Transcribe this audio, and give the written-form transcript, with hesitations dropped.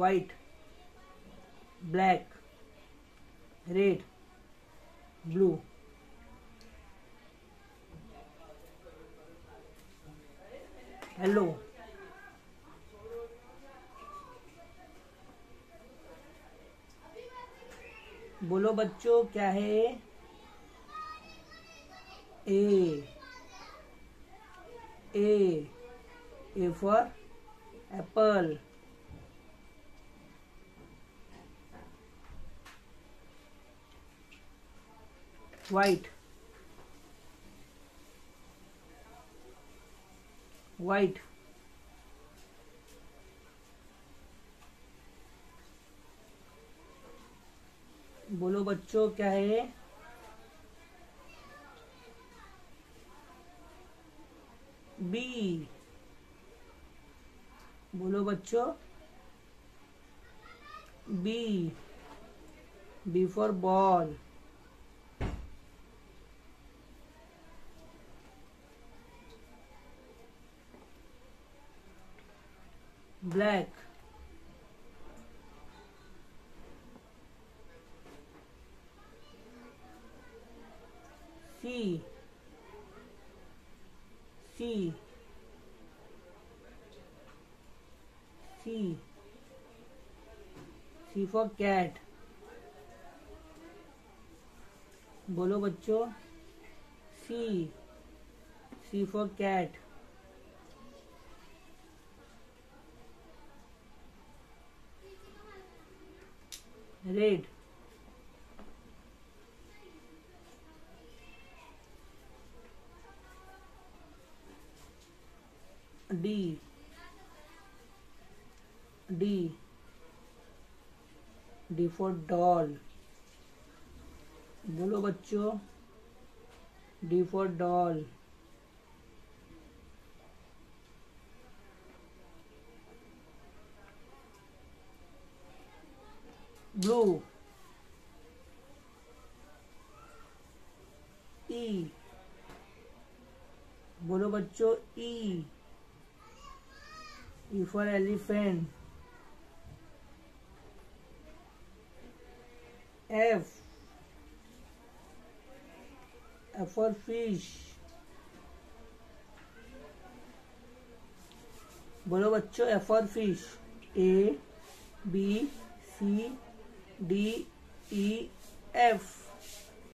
white, black, red, blue. Hello. बोलो बच्चों क्या है? A for apple. White, white. बोलो बच्चों क्या है? बी. बोलो बच्चों. B for ball. Black. C. C. C. C for cat. बोलो बच्चों. C for cat. Red. D. D for doll. बोलो बच्चों. D for doll. Blue. E. बोलो बच्चों. E for elephant. F for fish. बोलो बच्चों. F for fish. A B C D E F.